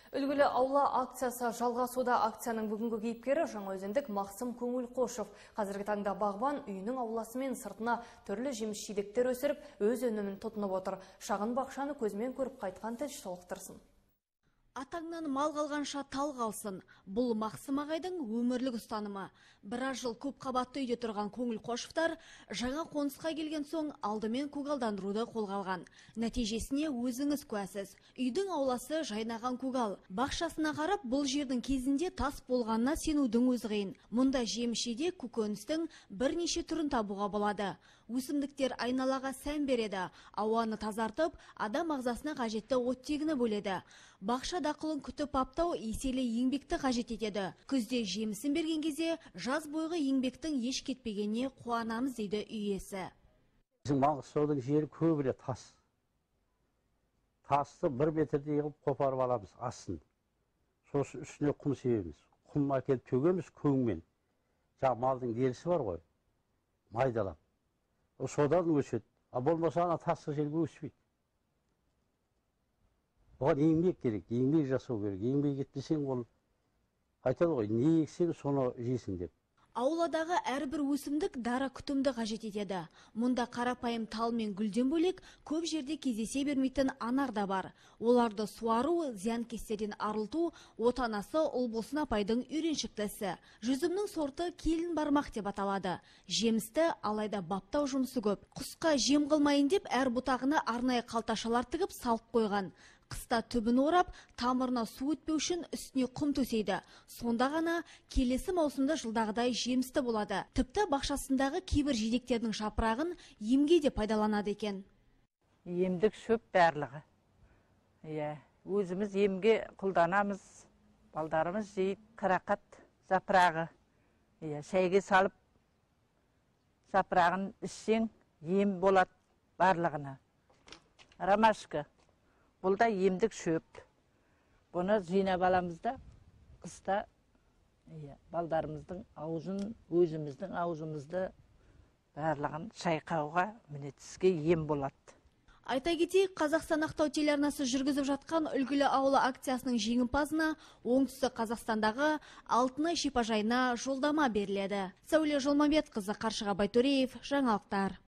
Үлгілі аула акциясы жалғасуда. Акцияның бүгінгі кейіпкері Жаңаөзендік Мақсым Көңілқошев. Қазіргі таңда бағбан үйінің ауласы мен сыртына түрлі жеміс-жидектер өсіріп, өз өнімін тұтынып отыр. Шағын бақшаны көзмен көріп қайтқан тілші толықтырсын. Атаңнан мал қалғанша тал қалсын. Бұл Мақсым ағайдың өмірлік ұстанымы. Біраз жыл көп қабатты үйде тұрған Көңілқошевтар жаңа қонысқа келген соң алдымен көгалдандыруды қолға алған. Нәтижесіне өзіңіз куәсіз. Үйдің ауласы жайнаған көгал. Бақшасына қарап, бұл жердің кезінде тас болғанына сенудің өзі қиын. Мұнда жеміс-жидек көкөністің бірнеше түрін табуға болады. Өсімдіктер айналаға сән береді, ауаны тазартып, адам ағзасына қажетті оттегіні бөледі. Бақша дақылын күтіп аптау еселі еңбекті қажет етеді. Күзде жемісін берген кезде жаз бойғы еңбектің еш кетпегеніне қуанамыз дейді үй иесі. Біздің Маңғыстаудың жері көбіне тас. Тасты 1 метрдей қылып қопарып аламыз астын. Сосын үстіне құм себеміз. Құм әкеліп төгеміз көңмен. Жаңа малдың дерісі бар ғой, майдалап. Содан өседі. Болмаса ана тасты жерге өспейді. Оған еңбек керек, еңбек жасау керек. Еңбек етпесең ол айтады ғой, не ексең соны жейсің деп. Ауладағы әрбір өсімдік дара күтімді қажет етеді. Мұнда қарапайым тал мен гүлден бөлек көп жерде кездесе бермейтін анар да бар. Оларды суару, зиянкестерден арылту отанасы Ұлбосын апайдың үйреншікті. Жүзімнің сорты келін бармақ деп аталады. Жемісті алайда баптау жұмысы көп. Құсқа жем қылмайын деп әр бұтағына арнайы қалташалар тігіп салып қойған. Қыста түбін орап, тамырына су өтпеу үшін үстіне құм төсейді. Сонда ғана келесі маусымда жылдағыдай жемісті болады. Тіпті бақшасындағы кейбір жидектердің жапырағын емге де пайдаланады екен. Емдік шөп барлығы. Өзіміз емге қолданамыз. Балдарымыз жейді, қарақат жапырағы. Шайге салып, жапырағын ішсең, ем болады барлығына. Ромашка. Бұл да емдік шөп. Бұны жинап аламыз да, қыста балдарымыздың аузын, өзіміздің аузымызды барлығын шайқауға тіске ем болады. Айта кетейік, Қазақстан Ақтау телеарнасы жүргізіп жатқан үлгілі аула акциясының жеңімпазына оңтүстік Қазақстандағы Алтынай шипажайына жолдама беріледі. Сәуле Жолмамбетқызы, Қаршыға Байтөреев, жаңалықтар.